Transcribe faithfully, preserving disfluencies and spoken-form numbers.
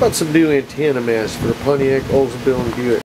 about some new antenna mast for Pontiac, Oldsmobile, and Buick?